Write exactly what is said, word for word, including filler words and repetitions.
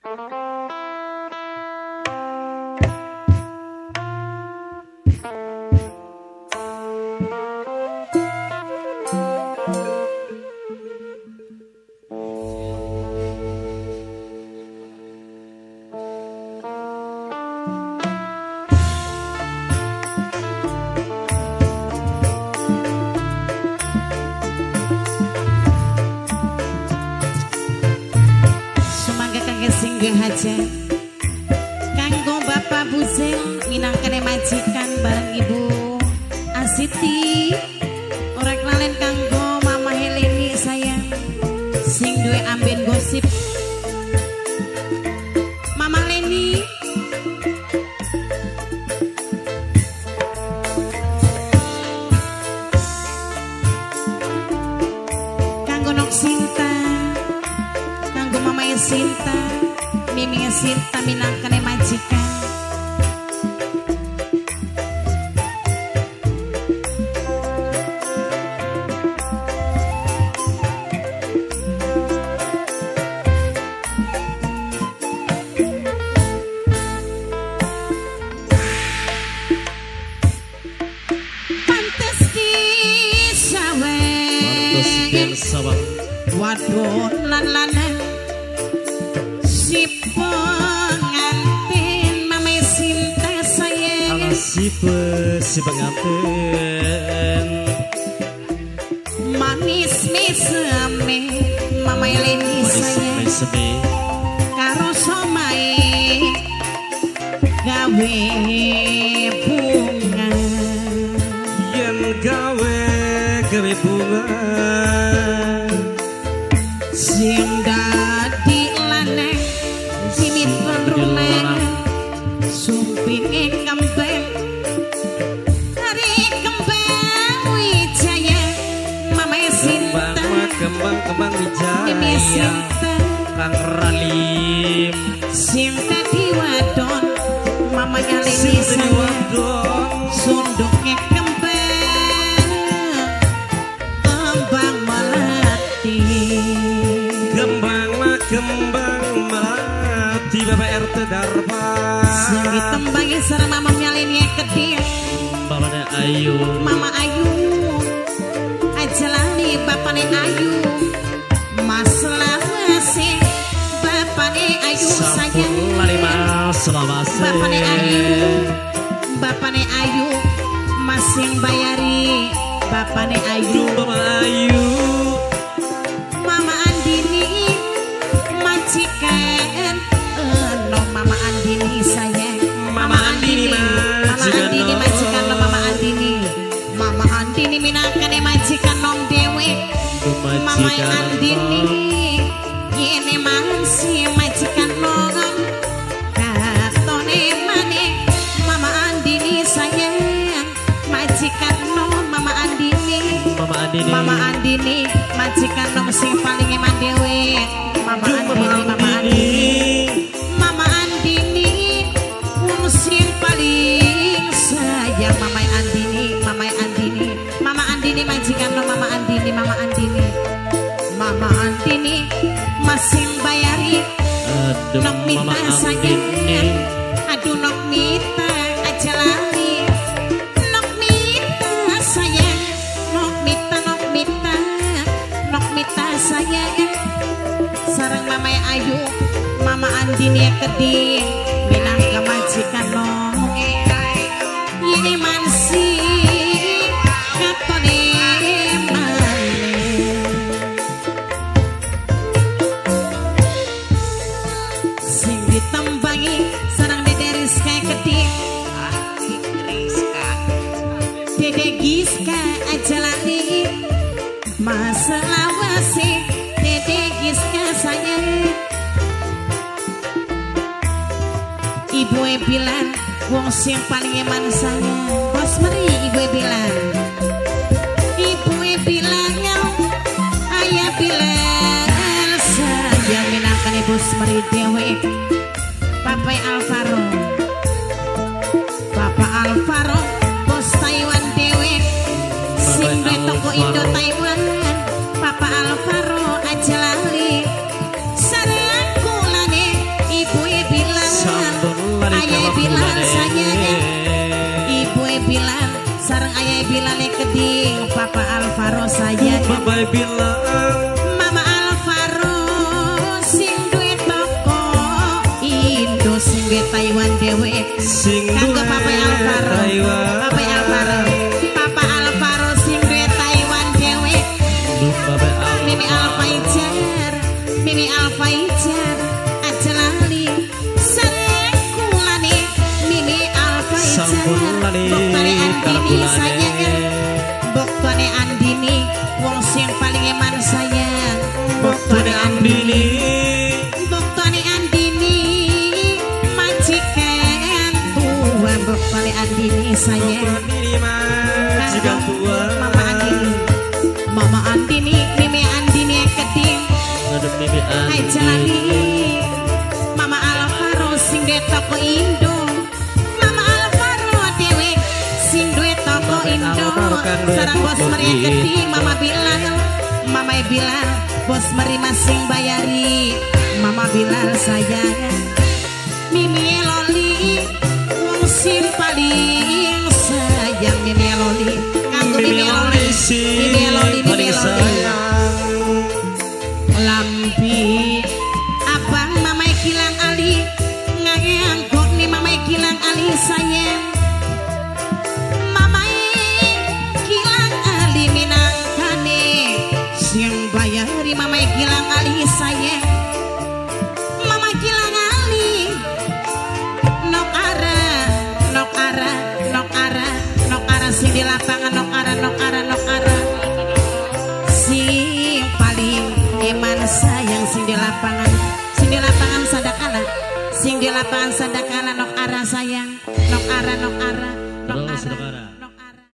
Haja kanggo Bapak Buzel minangkane majikan bareng Ibu Asiti ora kelalen kanggo Mama Heleni sayang sing duwe amben gosip Mama Leni kanggo Nok Sinta kanggo Mama Sinta Mimi Sinta minangkane majikan pantes disawe pantes disawe waduh lan-lanan si pengantin Mama Sinta sayang si pe si pengantin manis meseme Mama Eleni sayang karo somai gawe bunga yen gawe gawe bunga sing dadi lanang simit lan rumah sumping kembang hari kembang wijaya Mama Sinta kembang kembang wijaya Kang Ralim Sinta diwadon Mama Eleni sayang sunduknya kembang kembang melati kembang lah kembang melati Bapak R T Darpa sing ditembangi sareng Mama Eleni kedih Bapaknya Ayu Mama Ayu aja lali Bapaknya Ayu Mas Lawase Bapaknya Ayu sayang Bapaknya Ayu Bapaknya Ayu masing bayari Bapaknya Ayu Mama Ayu Mama Andini majikan no Mama Andini sayang Mama Andini Mama Andini majikan no Mama Andini Mama Andini minangkane majikan nom dewe Mama Andini yene mansi majikan nom katone mane Mama Andini sayang majikan nom Mama Andini Mama Andini Mama Andini majikan nom sing paling eman dewe Mama Andini Mama Andini Mama Andini wong sing paling sayang Mama Andini Mama Andini Mama Andini majikan nom Mama Andini Mama Andini Mama Andini masing bayari Nok Mita sayang aduh Nok Mita aja lali Nok Mita sayang Nok Mita Nok Mita Nok Mita sayang sareng Mama Ayu Mama Andini kedih minangka majikan nom ini mansi katone sing ditembangi sareng Dede Rizka kedih Dede Giska aja lali Mas Lawase Dede Giska sayang Ibu Bilan wong sing paling eman sayang Bos Meri Ibu Bilan Ibu Bilan Ayah Bilan sayang minangkan Ibu Meri dewe Papa Alvaro Papa Alvaro Bos Taiwan dewe sing duwe toko Indo Taiwan Papa Alvaro aja lali sareng kulane sareng ayah Bilal keding Papa Alvaro sayang Papa bilang Mama Alvaro sing duwe toko Indo sing duwe Taiwan dewe sing kanggo Papa Alvaro Papa Alvaro Papa Alvaro sing duwe Taiwan dewe Mimi Alfa Ijar Mimi Alfa Ijar aja lali sareng kulane Mimi Alfa Ijar boktane Andini sayang boktane Andini wong sing paling eman sayang boktane Andini boktane Andini majikan tua boktane Andini sayang majikan tua Mama Andini Mama Andini Mimi Andini keding ada Mimi Andini aja lali Mama Alvaro sing de toko Indo Mama Alvaro dewe sing duwe toko Indo sarang bos meri keding Mama Bilal Mama Bilal bos meri masing bayari Mama Bilal sayang Mimi Loli wong sing paling sayang Mimi Loli kanggo Mimi Loli Mimi Loli Mimi Loli lampi abang Mama Kilang Ali ngangkok nih Mama Kilang Ali sayang Mama Kilang Ali minangkane sing bayari Mama Kilang Ali sayang Mama Kilang Ali nok ara nok ara nok ara nok ara sing di lapangan nok ara nok ara nok ara sing paling eman sayang sing di lapangan sing di lapangan sadakala sing di lapangan sadakala nok